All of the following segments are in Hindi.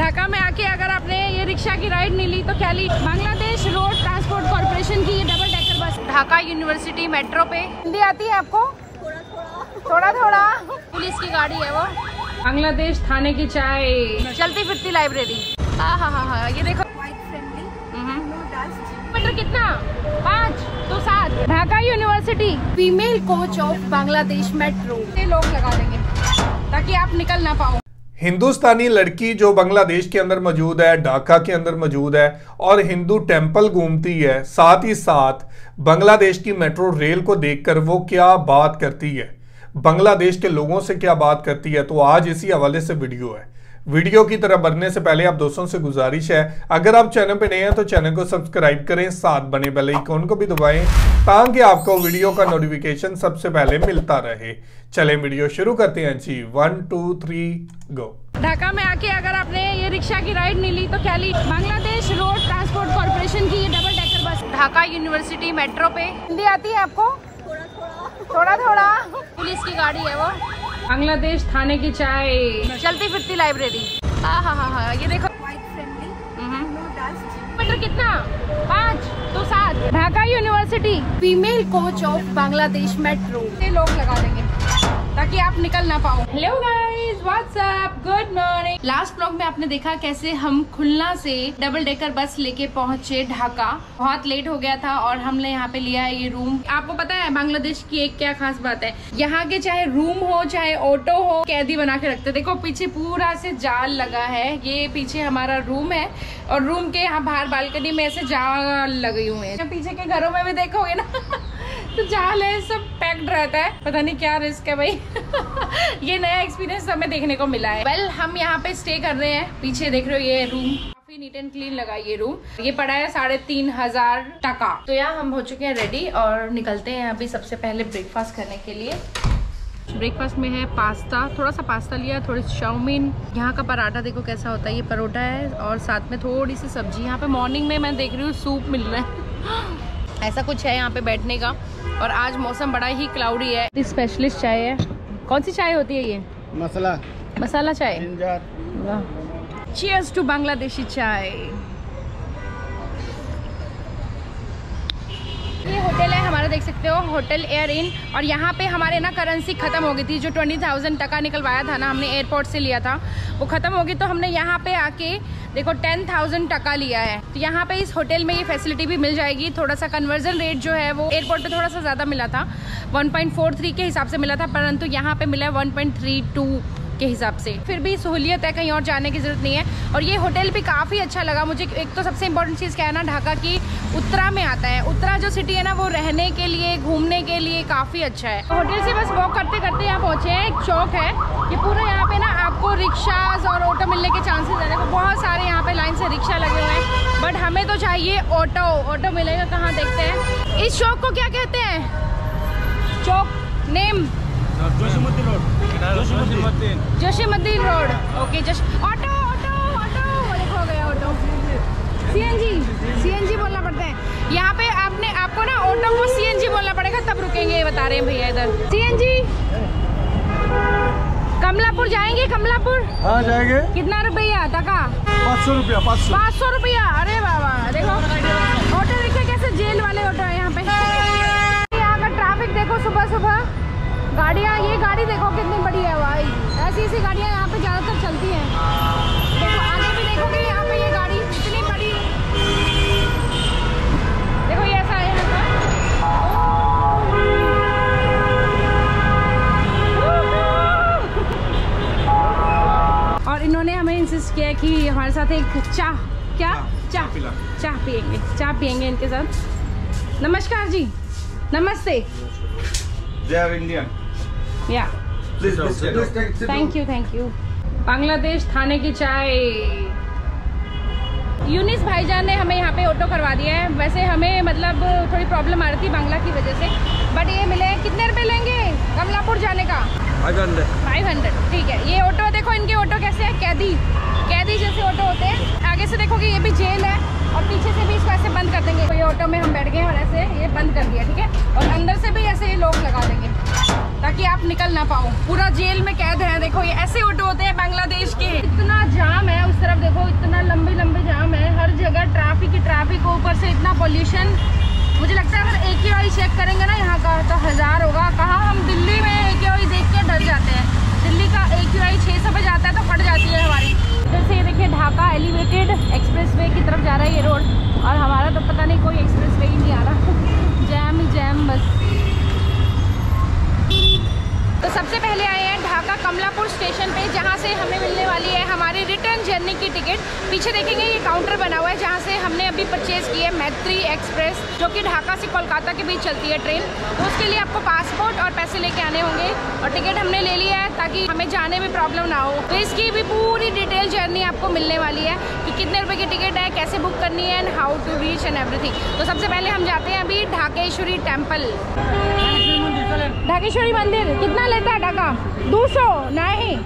ढाका में आके अगर आपने ये रिक्शा की राइड नहीं ली तो क्या ली? बांग्लादेश रोड ट्रांसपोर्ट कॉर्पोरेशन की ये double decker bus Dhaka university metro पे। हिंदी आती है आपको? थोड़ा थोड़ा। पुलिस की गाड़ी है वो। बांग्लादेश थाने की चाय, चलती फिरती लाइब्रेरी। हाँ, ये देखो मीटर कितना? 5 तो 7। Dhaka university female coach of Bangladesh metro. ये लोग लगा देंगे ताकि आप निकल ना पाओ। हिंदुस्तानी लड़की जो बांग्लादेश के अंदर मौजूद है, ढाका के अंदर मौजूद है और हिंदू टेंपल घूमती है, साथ ही साथ बांग्लादेश की मेट्रो रेल को देखकर वो क्या बात करती है, बांग्लादेश के लोगों से क्या बात करती है, तो आज इसी हवाले से वीडियो है। वीडियो की तरफ बढ़ने से पहले आप दोस्तों से गुजारिश है, अगर आप चैनल पे नए हैं तो चैनल को सब्सक्राइब करें, साथ बने बेल आइकन को भी दबाएं ताकि आपको वीडियो का नोटिफिकेशन सबसे पहले मिलता रहे। चलें वीडियो शुरू करते हैं जी। 1 2 3 गो। ढाका में आके अगर आपने ये रिक्शा की राइड नहीं ली तो क्या ली? बांग्लादेश रोड ट्रांसपोर्ट कॉर्पोरेशन की ये double decker bus Dhaka university metro पे। हिंदी आती है आपको? थोड़ा थोड़ा। पुलिस की गाड़ी है वो। बांग्लादेश थाने की चाय, चलती फिरती लाइब्रेरी। हाँ, ये देखो मीटर कितना? 5 तो 7। Dhaka university female coach of Bangladesh metro. ये लोग लगा देंगे ताकि आप निकल ना पाओ। Hello guys, what's up, good morning. Last blog में आपने देखा कैसे हम खुलना से डबल डेकर बस लेके पहुंचे ढाका। बहुत लेट हो गया था और हमने यहाँ पे लिया है ये रूम। आपको पता है बांग्लादेश की एक क्या खास बात है, यहाँ के चाहे रूम हो चाहे ऑटो हो, कैदी बना के रखते। देखो पीछे पूरा से जाल लगा है, ये पीछे हमारा रूम है और रूम के यहाँ बाहर बालकनी में ऐसे जाल लगे हुए हैं। पीछे के घरों में भी देखोगे ना तो जाल है, सब पैक्ड रहता है। पता नहीं क्या रिस्क है भाई। ये नया एक्सपीरियंस हमें देखने को मिला है। वेल, हम यहाँ पे स्टे कर रहे हैं। पीछे देख रहे हो ये रूम काफी नीट एंड क्लीन लगा ये रूम। ये पड़ा है 3,500 टका। तो यहाँ हम हो चुके हैं रेडी और निकलते हैं अभी सबसे पहले ब्रेकफास्ट करने के लिए। ब्रेकफास्ट में है पास्ता, थोड़ा सा पास्ता लिया, थोड़ी चाउमीन। यहाँ का पराठा देखो कैसा होता है, ये परोठा है और साथ में थोड़ी सी सब्जी। यहाँ पे मॉर्निंग में मैं देख रही हूँ सूप मिल रहा है। ऐसा कुछ है यहाँ पे बैठने का। और आज मौसम बड़ा ही क्लाउडी है। स्पेशलिस्ट चाय है। कौन सी चाय होती है ये? मसाला चाय। चीयर्स टू बांग्लादेशी चाय। ये होटल है हमारा, देख सकते हो, होटल एयर इन। और यहाँ पे हमारे ना करेंसी खत्म हो गई थी। जो 20,000 टका निकलवाया था ना हमने एयरपोर्ट से लिया था, वो खत्म हो गई। तो हमने यहाँ पे आके देखो 10,000 टका लिया है। तो यहाँ पे इस होटल में ये फैसिलिटी भी मिल जाएगी। थोड़ा सा कन्वर्जन रेट जो है वो एयरपोर्ट पे थोड़ा सा ज़्यादा मिला था, 1.43 के हिसाब से मिला था, परंतु यहाँ पे मिला है 1.32 के हिसाब से। फिर भी सहूलियत है, कहीं और जाने की जरूरत नहीं है। और ये होटल भी काफ़ी अच्छा लगा मुझे। एक तो सबसे इम्पोर्टेंट चीज़ क्या है ना, ढाका की उत्तरा में आता है। उत्तरा जो सिटी है ना, वो रहने के लिए, घूमने के लिए काफ़ी अच्छा है। तो होटल से बस वॉक करते करते यहाँ पहुँचे हैं। एक चौक है, ये पूरा यहाँ पे ना आपको रिक्शाज और ऑटो मिलने के चांसेस है। देखो बहुत सारे यहाँ पे लाइन से रिक्शा लगे हुए हैं, बट हमें तो चाहिए ऑटो। ऑटो मिलेगा कहाँ, देखते हैं। इस चौक को क्या कहते हैं? चौक name Joshimuddin road. Okay, auto auto auto, देखो हो गया ऑटो। सीएनजी बोलना पड़ता है यहाँ पे। आपको ना ऑटो को सीएनजी बोलना पड़ेगा तब रुकेंगे, ये बता रहे हैं भैया इधर। सीएनजी कमलापुर जाएंगे? कमलापुर हाँ जाएंगे। कितना रुपया टका? 500 रुपया। 500 रुपया। अरे बाबा, देखो ऑटो रिक्शा कैसे जेल वाले ऑटो है यहाँ पे। यहाँ का ट्रैफिक देखो, सुबह सुबह गाड़ियाँ। ये गाड़ी देखो कितनी बड़ी है भाई। ऐसी गाड़ियाँ यहाँ पे ज़्यादातर चलती हैं। देखो आगे भी देखोगे यहाँ पे ये गाड़ी इतनी बड़ी। देखो ये ऐसा है यहाँ पर। और इन्होंने हमें इंसिस्ट किया कि हमारे साथ एक चाह पियेंगे इनके साथ। नमस्कार जी, नमस्ते। इंडियन या थैंक यू। बांग्लादेश थाने की चाय। यूनिस भाईजान ने हमें यहाँ पे ऑटो करवा दिया है। वैसे हमें मतलब थोड़ी प्रॉब्लम आ रही थी बांग्ला की वजह से, बट ये मिले। कितने रुपए लेंगे कमलापुर जाने का? 500। ठीक है। ये ऑटो देखो, इनके ऑटो कैसे है, कैदी जैसे ऑटो होते हैं। आगे से देखोगे ये भी जेल है और पीछे से भी इसको ऐसे बंद कर देंगे। तो ये ऑटो में हम बैठ गए और ऐसे ये बंद कर दिया, ठीक है। और अंदर से भी ऐसे ये लोग लगा देंगे ताकि आप निकल ना पाओ। पूरा जेल में कैद है। देखो ये ऐसे ऑटो होते हैं बांग्लादेश के। इतना जाम है उस तरफ, देखो से इतना पोल्यूशन। मुझे लगता है अगर AQI चेक करेंगे ना यहाँ का तो 1000 होगा। कहाँ हम दिल्ली में AQI देख के डर जाते हैं। दिल्ली का AQI 600 पे जाता है तो फट जाती है हमारी। इधर से ये देखिए ढाका एलिवेटेड एक्सप्रेसवे की तरफ जा रहा है ये रोड, और हमारा तो पता नहीं कोई एक्सप्रेसवे ही नहीं आ रहा, जैम ही जैम बस। तो सबसे पहले आए हैं ढाका कमलापुर स्टेशन पे, जहाँ से हमें मिलने वाली है हमारी रिटर्न जर्नी की टिकट। पीछे देखेंगे ये काउंटर बना हुआ है जहाँ से हमने अभी परचेज़ की है मैत्री एक्सप्रेस, जो कि ढाका से कोलकाता के बीच चलती है ट्रेन। तो उसके लिए आपको पासपोर्ट और पैसे लेके आने होंगे, और टिकट हमने ले लिया है ताकि हमें जाने में प्रॉब्लम ना हो। तो इसकी भी पूरी डिटेल जर्नी आपको मिलने वाली है कि कितने रुपए की टिकट है, कैसे बुक करनी है, and how to reach and everything. तो सबसे पहले हम जाते हैं अभी ढाकेश्वरी टेम्पल। ढाकेश्वरी मंदिर कितना लेता है ढाका? 200 नहीं,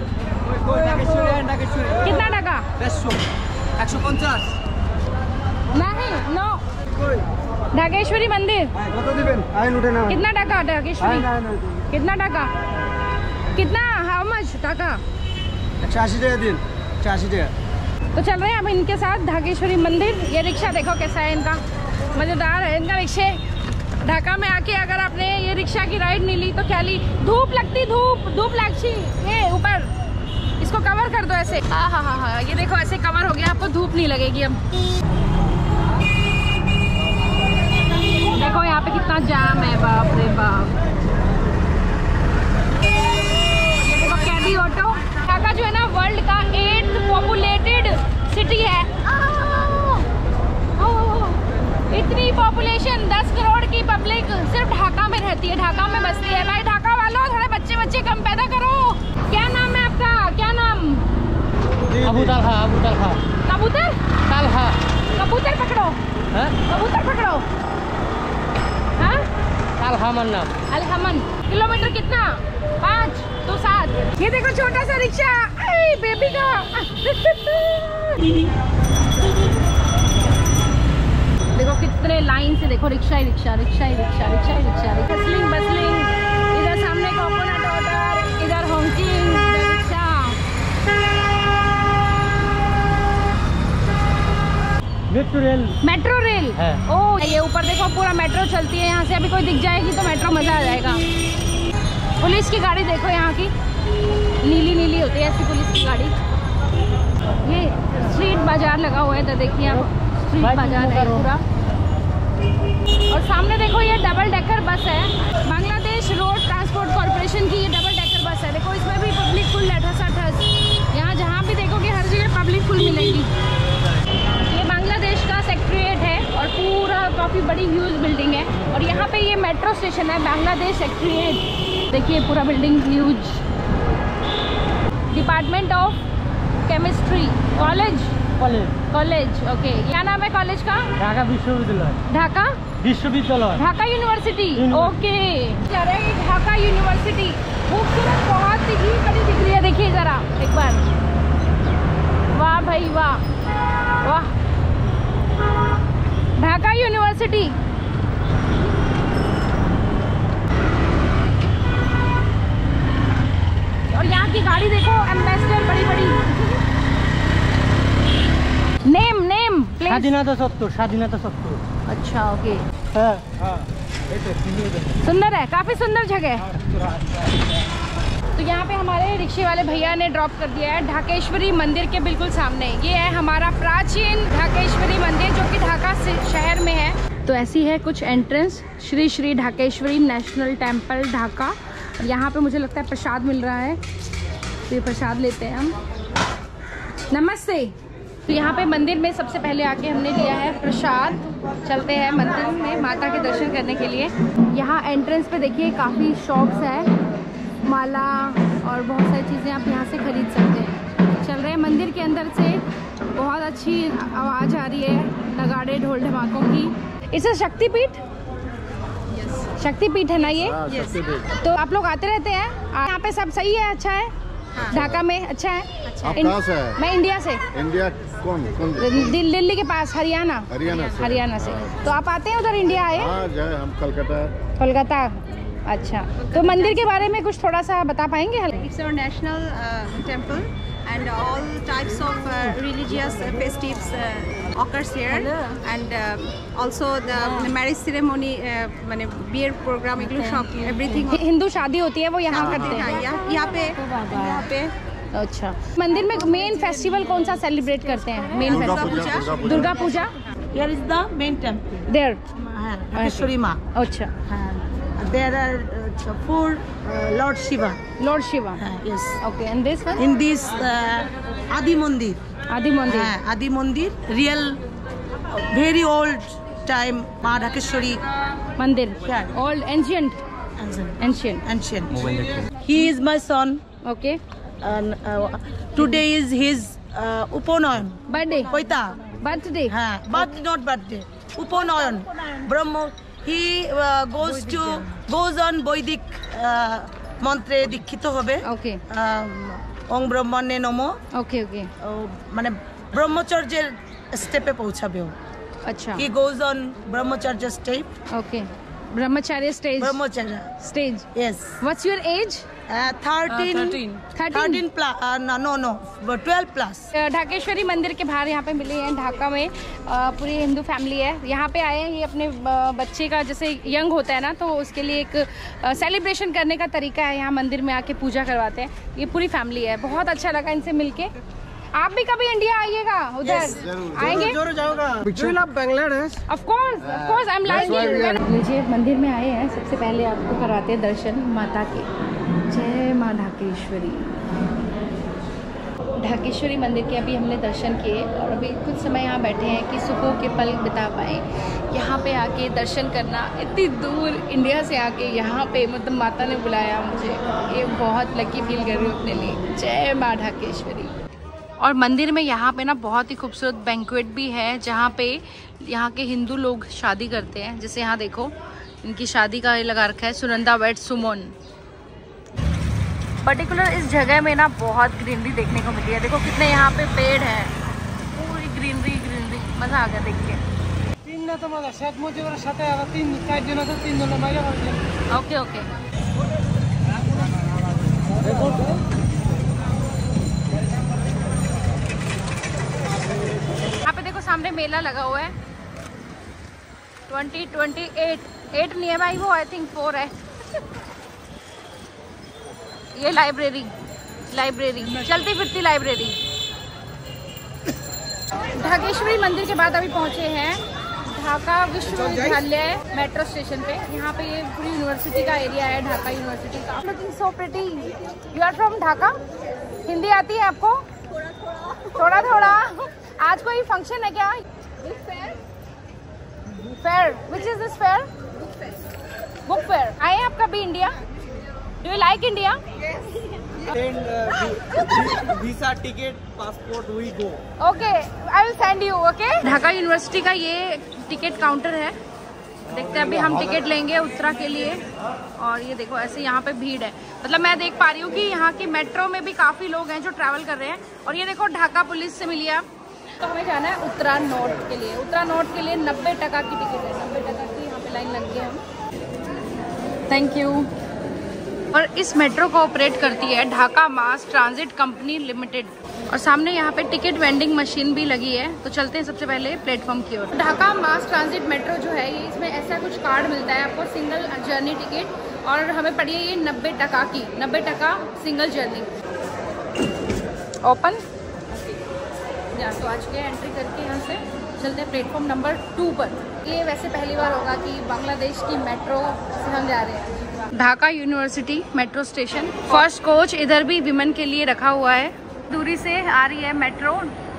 कितना ढाका? 150 नहीं, नो। ढाकेश्वरी मंदिर कितना ढाका? ढाकेश्वरी कितना ढाका? कितना? How much Dhaka? 80 টাকা দিন, 80 টাকা। तो चल रहे हैं अब इनके साथ ढाकेश्वरी मंदिर। ये रिक्शा देखो कैसा है इनका, मज़ेदार है इनका रिक्शे। ढाका में आके अगर आपने ये रिक्शा की राइड नहीं ली तो क्या ली? धूप लगती, धूप लगती। ये ऊपर इसको कवर कर दो ऐसे। हाँ, ये देखो ऐसे कवर हो गया, आपको धूप नहीं लगेगी अब। देखो यहाँ पे कितना जाम है, बाप रे बाप। ये देखो कैदी ऑटो। ढाका जो है ना वर्ल्ड का 8th पॉपुलेटेड सिटी है। इतनी पॉपुलेशन, 10 करोड़ की पब्लिक सिर्फ ढाका में रहती है, ढाका में बसती है। भाई ढाका वालों थोड़े बच्चे कम पैदा करो। क्या नाम है आपका? क्या नाम? अबू तलहा। कबूतर? तलहा। कबूतर पकड़ो। कबूतर पकड़ो। हाँ? तलहामन नाम। अलहमन। किलोमीटर कितना? 5 तो 7। ये देखो छोटा सा रिक्शा, बेबी का। देखो कितने लाइन से, देखो रिक्शा ही रिक्शा। बसलिंग। इधर सामने कोकोनट वाटर, इधर होंकिंग, इधर रिक्शा। मेट्रो रेल है। ओ ये ऊपर देखो पूरा मेट्रो चलती है यहाँ से। अभी कोई दिख जाएगी तो मेट्रो मजा आ जाएगा। पुलिस की गाड़ी देखो यहाँ की, नीली होती है ऐसी पुलिस की गाड़ी। ये स्ट्रीट बाजार लगा हुआ है, तो देखिए आप स्ट्रीट बाजार है पूरा। और सामने देखो ये डबल डेकर बस है, बांग्लादेश रोड ट्रांसपोर्ट कॉर्पोरेशन की। ये डबल डेकर बस है। देखो इसमें भी पब्लिक फुल है, ठस। यहाँ जहाँ भी देखोगे हर जगह पब्लिक फुल मिलेगी। ये बांग्लादेश का सेक्रेटरीट है और पूरा काफ़ी बड़ी ह्यूज बिल्डिंग है। और यहाँ पे ये मेट्रो स्टेशन है, बांग्लादेश सेक्रेटरीट। देखिए पूरा building huge. Department of chemistry college. Okay, क्या नाम है कॉलेज का? ढाका विश्वविद्यालय। ढाका यूनिवर्सिटी। ओके, जा रहे हैं ढाका यूनिवर्सिटी। खूबसूरत, बहुत ही बड़ी दिख रही है। देखिए जरा एक बार, वाह भाई वाह। ढाका यूनिवर्सिटी। और यहाँ की गाड़ी देखो, एम्बेसडर बड़ी। Name place? স্বাধীনতা চত্বর। अच्छा, ओके। हाँ। सुंदर है, काफी सुंदर जगह है। तो यहाँ पे हमारे रिक्शे वाले भैया ने ड्रॉप कर दिया है ढाकेश्वरी मंदिर के बिल्कुल सामने। ये है हमारा प्राचीन ढाकेश्वरी मंदिर जो कि ढाका शहर में है। तो ऐसी है कुछ entrance, Shri Dhakeshwari national temple Dhaka. यहाँ पे मुझे लगता है प्रसाद मिल रहा है, तो ये प्रसाद लेते हैं हम। नमस्ते। तो यहाँ पे मंदिर में सबसे पहले आके हमने लिया है प्रसाद। चलते हैं मंदिर में माता के दर्शन करने के लिए। यहाँ एंट्रेंस पे देखिए काफ़ी शॉप्स है, माला और बहुत सारी चीज़ें आप यहाँ से खरीद सकते हैं। चल रहे हैं मंदिर के अंदर से, बहुत अच्छी आवाज़ आ रही है नगाड़े ढोल ढमाकों की। इसे शक्तिपीठ, शक्तिपीठ है ना ये? तो आप लोग आते रहते हैं यहाँ पे? सब सही है, अच्छा है ढाका में? अच्छा है। आप कहाँ से हैं? मैं इंडिया से। इंडिया कौन? दिल्ली के पास, हरियाणा से। तो आप आते हैं उधर इंडिया आए? हाँ, जाए हम कोलकाता। अच्छा, तो मंदिर के बारे में कुछ थोड़ा सा बता पाएंगे? It's our national temple and all types of religious festives occurs here, and also the marriage ceremony, माने beer program एगलो सब everything. हिंदू शादी होती है वो यहाँ करते हैं यहाँ पे. अच्छा, मंदिर में मेन फेस्टिवल कौन सा सेलिब्रेट करते हैं? Main festival Durga Puja. Here is the main temple. There Dhakeshwari Ma. अच्छा, There are four Lord Shiva. Lord Shiva. Yes. Okay, and this one In this Adi Mandir. आदि मंदिर. Adi Mandir, real, very old time Ma Dhakeshwari. मंदिर Yeah. Old ancient. Ancient. He is my son. Okay, And today is his Uponayan. Birthday. Koita. Birthday. But not birthday. Uponayan. Brahmo. He goes on Vedic মন্ত্রে দীক্ষিত হবে. ওকে ওং ব্রহ্মণ্যে নমঃ. ওকে ওকে, মানে ব্রহ্মচর্যের স্টেপে পৌঁছাবে ও. अच्छा. He goes on brahmacharya step. Okay, brahmacharya stage. Brahmacharya stage. yes. What's your age? 13 plus. No 12 plus. Dhakeshwari मंदिर के बाहर यहाँ पे मिले हैं ढाका में. पूरी हिंदू फैमिली है, यहाँ पे आए हैं. ये अपने बच्चे का जैसे यंग होता है ना, तो उसके लिए एक सेलिब्रेशन करने का तरीका है. यहाँ मंदिर में आके पूजा करवाते हैं. ये पूरी फैमिली है. बहुत अच्छा लगा इनसे मिलके. आप भी कभी इंडिया आइएगा, उधर आएंगे? जरूर जाऊंगा. Bangladesh. Of course I am like. लीजिए, मंदिर में आए हैं. सबसे पहले आपको कराते हैं दर्शन माता के. जय माँ ढाकेश्वरी. ढाकेश्वरी मंदिर के अभी हमने दर्शन किए और अभी कुछ समय यहाँ बैठे हैं कि सुकून के पल बिता पाए. यहाँ पे आके दर्शन करना, इतनी दूर इंडिया से आके यहाँ पे मतलब माता ने बुलाया मुझे, ये बहुत लकी फील कर रही हूँ अपने लिए. जय माँ ढाकेश्वरी. और मंदिर में यहाँ पे ना बहुत ही खूबसूरत बैंक्वेट भी है, जहाँ पे यहाँ के हिंदू लोग शादी करते हैं. जैसे यहाँ देखो, इनकी शादी का ये लगा रखा है सुनंदा वेड सुमन. पर्टिकुलर इस जगह में ना बहुत ग्रीनरी देखने को मिली है. देखो कितने यहाँ पे पेड़ हैं, पूरी ग्रीनरी. मज़ा आ गया देख के. ओके. यहाँ पे देखो सामने मेला लगा हुआ है. 2028 नहीं है भाई, वो आई थिंक 4 है. ये लाइब्रेरी चलती फिरती लाइब्रेरी. ढाकेश्वरी मंदिर के बाद अभी पहुंचे हैं ढाका विश्वविद्यालय मेट्रो स्टेशन पे. यहाँ पे ये पूरी यूनिवर्सिटी का एरिया है, ढाका यूनिवर्सिटी का. Looking so pretty. You are from Dhaka? Hindi आती है आपको? थोड़ा. आज कोई फंक्शन है क्या? Fair. Which is this fair? Book fair. आए हैं आप कभी India? Do you like India? Visa ticket passport we go. Okay, I will send you. Okay. Dhaka university का ये टिकट काउंटर है. देखते हैं अभी हम टिकट लेंगे उत्तरा के लिए. और ये देखो ऐसे यहाँ पे भीड़ है. मतलब मैं देख पा रही हूँ कि यहाँ की मेट्रो में भी काफी लोग हैं जो ट्रैवल कर रहे हैं. और ये देखो ढाका पुलिस से मिली है. तो हमें जाना है उत्तरा नॉर्थ के लिए. उत्तरा नॉर्थ के लिए 90 टका की टिकट है. 90 टका की यहाँ पे लाइन लग गई हम. Thank you. और इस मेट्रो को ऑपरेट करती है Dhaka mass transit company limited. और सामने यहाँ पे टिकट वेंडिंग मशीन भी लगी है. तो चलते हैं सबसे पहले प्लेटफॉर्म की ओर. ढाका मास ट्रांजिट मेट्रो जो है, ये इसमें ऐसा कुछ कार्ड मिलता है आपको, सिंगल जर्नी टिकट. और हमें पड़ी है ये 90 टका की. 90 टका सिंगल जर्नी. ओपन या तो आज के एंट्री करके यहाँ से चलते हैं प्लेटफॉर्म नंबर 2 पर. ये वैसे पहली बार होगा कि बांग्लादेश की मेट्रो से हम जा रहे हैं. Dhaka university metro station. First coach इधर भी विमेन के लिए रखा हुआ है. दूरी से आ रही है मेट्रो.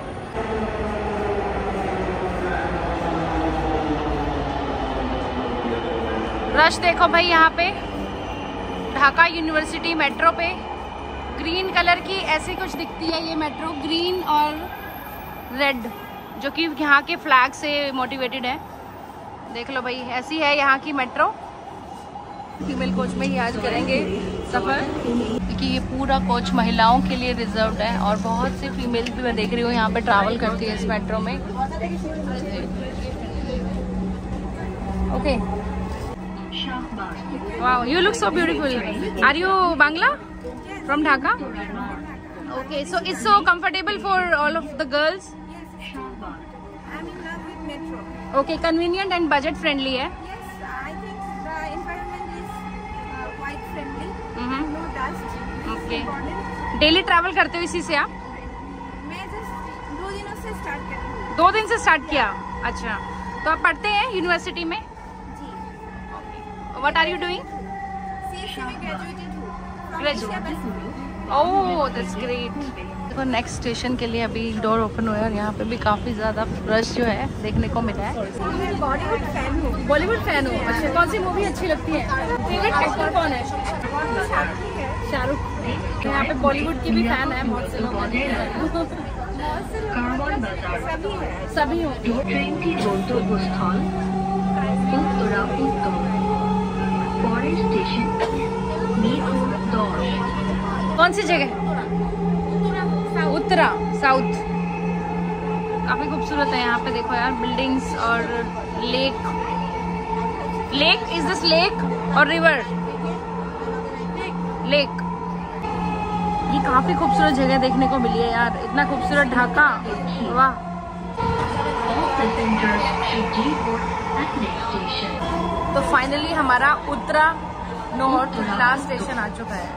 रश देखो भाई यहाँ पे ढाका यूनिवर्सिटी मेट्रो पे. ग्रीन कलर की ऐसी कुछ दिखती है ये मेट्रो, ग्रीन और रेड, जो कि यहाँ के फ्लैग से मोटिवेटेड है. देख लो भाई, ऐसी है यहाँ की मेट्रो. फीमेल कोच में ही आज करेंगे सफ़र, क्योंकि ये पूरा कोच महिलाओं के लिए रिजर्व्ड है. और बहुत सी फीमेल भी मैं देख रही हूँ यहाँ पे ट्रैवल करती है इस मेट्रो में. Okay. Wow, you look so beautiful. Are you Bangla? From Dhaka? Okay, so it's so comfortable for all of the girls. Yes, I'm in love with metro. Okay, convenient and budget friendly है. Yes, I think the environment is quite friendly. Mhm. No dust. This is Okay. important. Daily travel करते हो इसी से आप? मैं just 2 दिनों से स्टार्ट कर रही हूँ. 2 दिन से स्टार्ट किया. अच्छा, तो आप पढ़ते हैं यूनिवर्सिटी में? जी. What are you doing? CSC में graduated हूँ. From Graduate. Asia Pacific. Oh that's great. देखो नेक्स्ट स्टेशन के लिए अभी डोर ओपन हुआ है और यहाँ पे भी काफ़ी ज़्यादा रश जो है देखने को मिला है. मैं बॉलीवुड फैन हूँ. बॉलीवुड फैन हो? अच्छा, कौन सी मूवी अच्छी लगती है? फेवरेट एक्टर कौन है? शाहरुख. यहाँ पे बॉलीवुड की भी फैन है बहुत से लोग. सभी हो. ট্রেনটি গন্তব্যস্থল উত্তরা উত্তর পরের স্টেশন মিরপুর 10। कौन सी जगह? उत्तरा साउथ. काफी खूबसूरत है यहाँ पे. देखो यार बिल्डिंग्स और lake. Lake is this lake और रिवर? लेक. ये काफी खूबसूरत जगह देखने को मिली है यार. इतना खूबसूरत ढाका. वाह. तो फाइनली हमारा उत्तरा नॉर्थ लास्ट स्टेशन आ चुका है.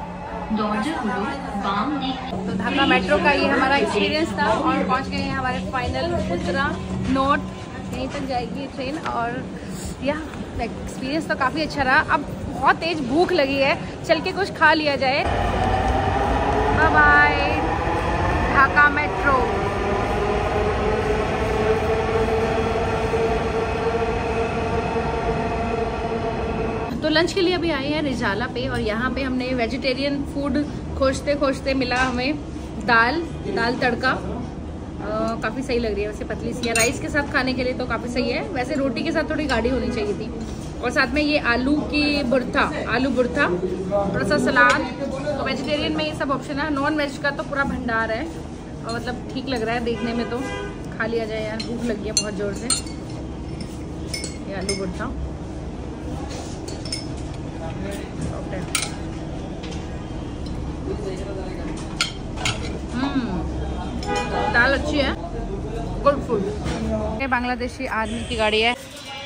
तो ढाका मेट्रो का ये हमारा एक्सपीरियंस था और पहुंच गए हैं हमारे फाइनल उत्तरा नॉर्थ. यहीं तक जाएगी ट्रेन और यह एक्सपीरियंस तो काफ़ी अच्छा रहा. अब बहुत तेज भूख लगी है, चल के कुछ खा लिया जाए. Bye bye Dhaka metro. तो लंच के लिए अभी आए हैं रिजाला पे और यहाँ पे हमने वेजिटेरियन फूड खोजते खोजते मिला हमें दाल तड़का. काफ़ी सही लग रही है वैसे. पतली सी है. राइस के साथ खाने के लिए तो काफ़ी सही है. वैसे रोटी के साथ थोड़ी गाढ़ी होनी चाहिए थी. और साथ में ये आलू बुर्था, थोड़ा सा सलाद. तो वेजिटेरियन में ये सब ऑप्शन है. नॉन वेज का तो पूरा भंडार है और मतलब ठीक लग रहा है देखने में. तो खा लिया जाए यार, भूख लगी है बहुत ज़ोर से. ये आलू बुर्था. दाल अच्छी है. Good food. बांग्लादेशी आदमी की गाड़ी है.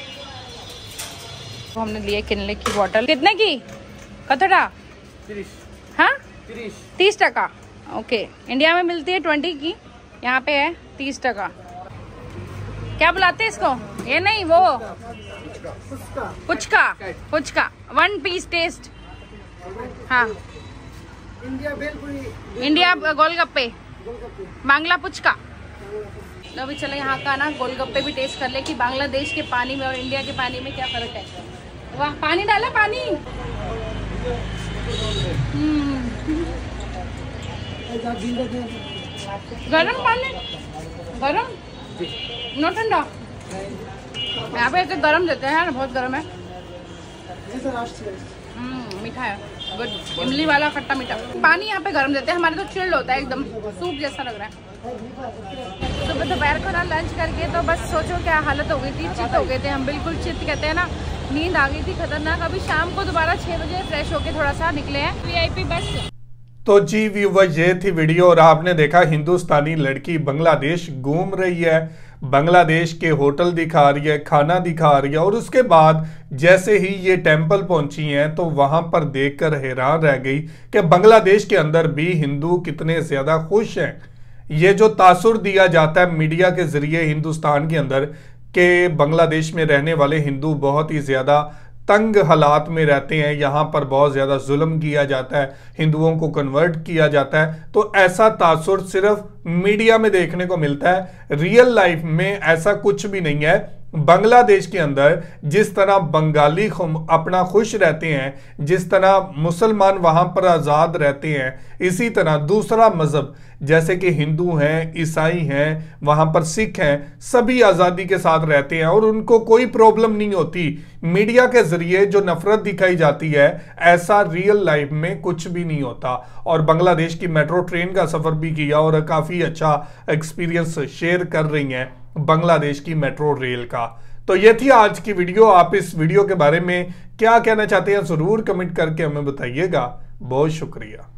तो हमने लिए किनले की बोतल. कितने की? कतरा? 30. हाँ 30 टका. ओके. इंडिया में मिलती है 20 की, यहाँ पे है 30 टका. क्या बुलाते हैं इसको? ये नहीं, वो पुचका 1 पीस टेस्ट. हाँ इंडिया गोलगप्पे, बांग्ला पुचका. तो अभी चलो यहाँ का ना गोलगप्पे भी टेस्ट कर ले कि बांग्लादेश के पानी में और इंडिया के पानी में क्या फर्क है. वाह, पानी डाला पानी. गरम पानी, गरम नो ठंडा. यहाँ पे तो गरम देते हैं यार, बहुत गरम है. मीठा है. गुड. इमली वाला खट्टा मीठा. पानी यहाँ पे गरम देते हैं. हमारे तो चिल्ड होता है, एकदम सूप जैसा लग रहा है. सुबह दोपहर को ना लंच करके तो बस सोचो क्या हालत हो गई थी. चित हो गए थे हम, बिल्कुल चित कहते हैं ना. नींद आ गई थी खतरनाक. अभी शाम को दोबारा 6 बजे फ्रेश होके थोड़ा सा निकले हैं VIP बस. तो जी व्यूअर, ये थी वीडियो और आपने देखा हिंदुस्तानी लड़की बांग्लादेश घूम रही है, बांग्लादेश के होटल दिखा रही है, खाना दिखा रही है और उसके बाद जैसे ही ये टेंपल पहुंची हैं तो वहां पर देखकर हैरान रह गई कि बांग्लादेश के अंदर भी हिंदू कितने ज्यादा खुश हैं. ये जो तासुर दिया जाता है मीडिया के जरिए हिंदुस्तान के अंदर के बांग्लादेश में रहने वाले हिंदू बहुत ही ज्यादा तंग हालात में रहते हैं, यहाँ पर बहुत ज़्यादा जुल्म किया जाता है, हिंदुओं को कन्वर्ट किया जाता है, तो ऐसा तासुर सिर्फ मीडिया में देखने को मिलता है. रियल लाइफ में ऐसा कुछ भी नहीं है. बांग्लादेश के अंदर जिस तरह बंगाली अपना खुश रहते हैं, जिस तरह मुसलमान वहां पर आज़ाद रहते हैं, इसी तरह दूसरा मजहब जैसे कि हिंदू हैं, ईसाई हैं, वहां पर सिख हैं, सभी आज़ादी के साथ रहते हैं और उनको कोई प्रॉब्लम नहीं होती. मीडिया के जरिए जो नफरत दिखाई जाती है, ऐसा रियल लाइफ में कुछ भी नहीं होता. और बांग्लादेश की मेट्रो ट्रेन का सफर भी किया और काफ़ी अच्छा एक्सपीरियंस शेयर कर रही हैं बांग्लादेश की मेट्रो रेल का. तो ये थी आज की वीडियो. आप इस वीडियो के बारे में क्या कहना चाहते हैं जरूर कमेंट करके हमें बताइएगा. बहुत शुक्रिया.